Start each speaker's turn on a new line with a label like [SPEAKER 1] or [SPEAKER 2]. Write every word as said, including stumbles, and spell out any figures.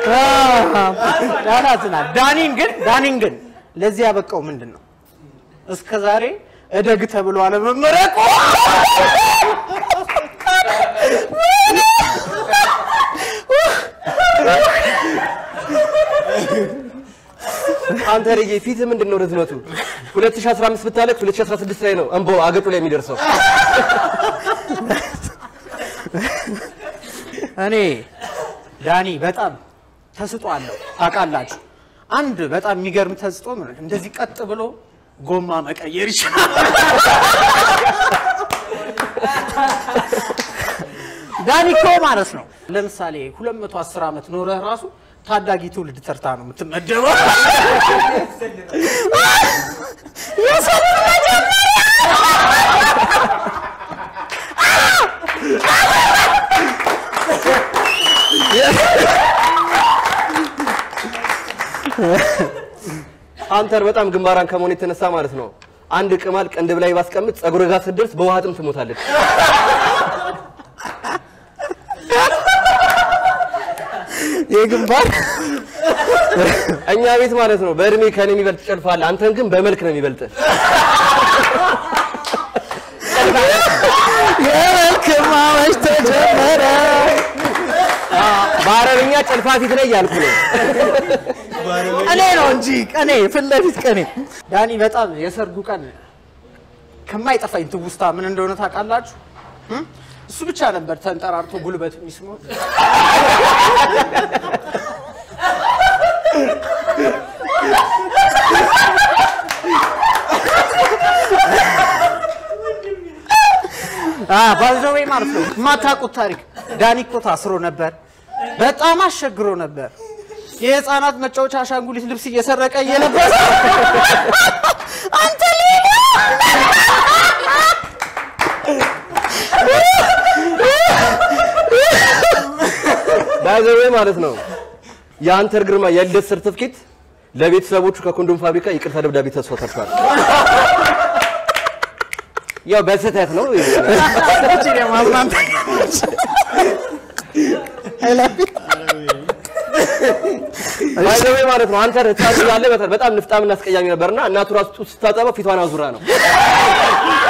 [SPEAKER 1] ዳናትና ዳኒን ግን ዳኒን ግን ለዚህ ያበቃው ምንድነው እስከ ዛሬ እደግ ተብሎ አለ መመረቁ
[SPEAKER 2] አንተ ረጌ ፊት ምንድነው ርዝመቱ ሁለት ሺህ አስራ አምስት ብታለቅ ሁለት ሺህ አስራ ስድስት ላይ ነው እንቦ አገጡ ላይ የሚደርሰው
[SPEAKER 1] እኔ ዳኒ በጣም ተስጧለሁ ታውቃላችሁ አንድ በጣም የሚገርም ተስጦ ነው እንደዚህ ቀጥ ብሎ ጎማ መቀየር ይችላል ዳኒ እኮ ማለት ነው ለምሳሌ ሁለት መቶ አስር አመት ኖረ ራሱ ታዳጊ ትውልድ ተርታ ነው የምትመደበው የሰው
[SPEAKER 2] አንተር በጣም ግንባራን ከመሆን የተነሳ ማለት ነው አንድ ቅማል ቀንድብ ላይ ባስቀምጥ ጸጉር ጋር ስደርስ በውሃጥም ትሞታለች
[SPEAKER 1] የግንባር
[SPEAKER 2] እኛ ቤት ማለት ነው በእድሜ ከኔ የሚበልጥ ጨልፋል አንተን ግን በመልክ ነው የሚበልጥ
[SPEAKER 1] የመልክ ማመሽ ተጀመረ
[SPEAKER 2] ባረኛ ጨልፋ ፊት ላይ ያልኩ ነው
[SPEAKER 1] እኔ ነው እንጂ ቀኔ ፍለፊት ቀኔ ዳኒ በጣም የሰርጉ ቀን ከማይጠፋኝ ትውስታ ምን እንደሆነ ታውቃላችሁ እሱ ብቻ ነበር ተንጠራርቶ ጉልበት የሚስመው አ ባልዘው ማለት ነው ማታውቁት ታሪክ ዳኒ እኮ ታስሮ ነበር በጣም አሸግሮ ነበር የህፃናት መጫወቻ አሻንጉሊት ልብስ እየሰረቀ እየለበሰ አንተ ሌላ
[SPEAKER 2] ባይዘው ማለት ነው የአንተር ግርማ የልደት ሰርቲፊኬት ለቤተሰቦቹ ከኮንዶም ፋብሪካ ይቅርታ ደብዳቤ ተስፋታችኋል ያው በሰተት ነው
[SPEAKER 1] እቺ ነው ማዝናንት
[SPEAKER 2] ባይዘው ማለት ነው አንተር ህፃን ያለ በጣም ንፍጣምና አስቀያሚ ነበርና እናቱ ራሱ ስታጠባ ፊቷን አዙራ ነው